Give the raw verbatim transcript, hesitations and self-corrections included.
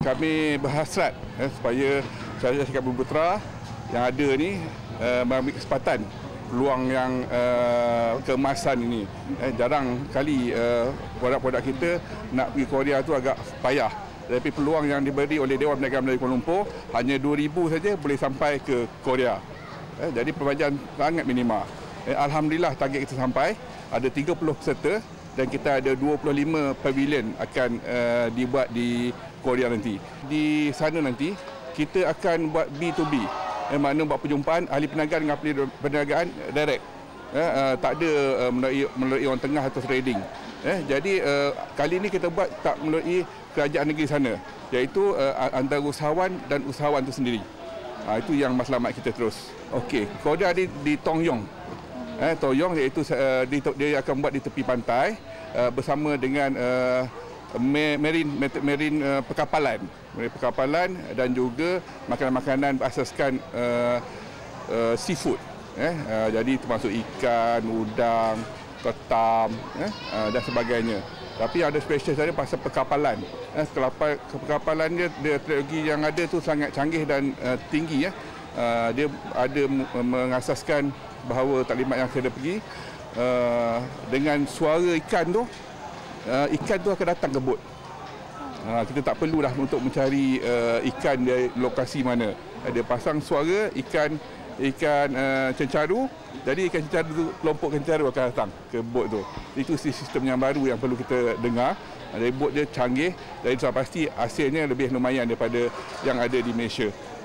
kami berhasrat eh, supaya Syarikat Syarikat Bumi Putra yang ada ni uh, mengambil kesempatan peluang yang uh, keemasan ini. Eh, jarang kali uh, produk-produk kita nak pergi Korea tu agak payah. Tapi peluang yang diberi oleh Dewan Perniagaan Melayu Kuala Lumpur hanya dua ribu saja boleh sampai ke Korea. Eh, jadi perbelanjaan sangat minima. Eh, Alhamdulillah target kita sampai, ada tiga puluh peserta dan kita ada dua puluh lima pavilion akan uh, dibuat di Korea nanti. Di sana nanti kita akan buat B to B. Eh, makna buat perjumpaan ahli perniagaan dengan ahli perniagaan direct. Eh, uh, tak ada uh, melalui, melalui orang tengah atau trading. Eh, jadi uh, kali ini kita buat tak melalui kerajaan negeri sana, iaitu uh, antara usahawan dan usahawan itu sendiri. Uh, itu yang matlamat kita terus. Okey, Korea di, di Tongyong. Eh, Tongyong iaitu uh, di, dia akan buat di tepi pantai uh, bersama dengan uh, marine marine uh, perkapalan, marine perkapalan dan juga makanan-makanan berasaskan uh, uh, seafood. Eh, uh, jadi termasuk ikan, udang, ketam eh, uh, dan sebagainya. Tapi ada spesial saya pasal perkapalan. Eh, kelapa, perkapalan dia, dia teknologi yang ada tu sangat canggih dan uh, tinggi ya. Uh, dia ada mengasaskan bahawa taklimat yang saya dah pergi uh, dengan suara ikan tu, uh, ikan tu akan datang ke bot. Uh, kita tak perlulah untuk mencari uh, ikan di lokasi mana. Uh, dia pasang suara ikan ikan uh, cencaru, jadi ikan cencaru tu, kelompok cencaru akan datang ke bot tu. Itu sistem yang baru yang perlu kita dengar. Jadi bot dia canggih, jadi sudah pasti hasilnya lebih lumayan daripada yang ada di Malaysia.